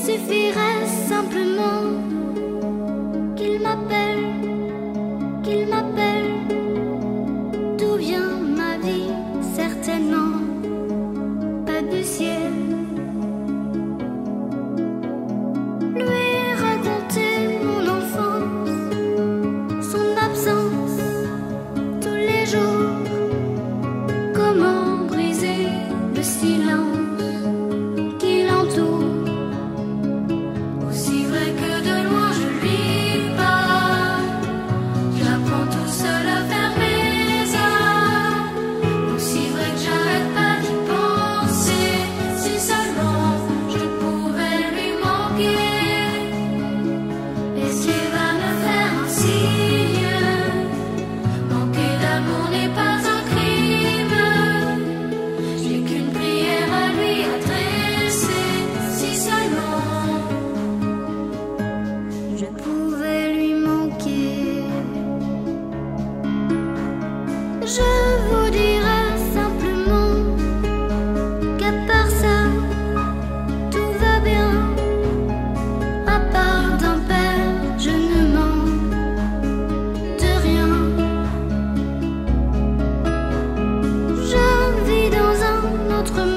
suffirait simplement qu'il m'appelle. D'où vient ma vie? Certainement pas du ciel. Lui raconter mon enfance, son absence tous les jours. Comment briser le silence qui l'entoure? Aussi vrai que de loin je lui parle, j'apprends tout seul à faire mes armes. Aussi vrai que j'arrête pas d'y penser, si seulement je pouvais lui manquer. Et s'il va me faire un signe, manquer d'amour n'est pas un crime. J'ai qu'une prière à lui adresser, si seulement je pouvais lui manquer. Je vous dirai simplement qu'à part ça, tout va bien. À part d'un père, je ne manque de rien. Je vis dans un autre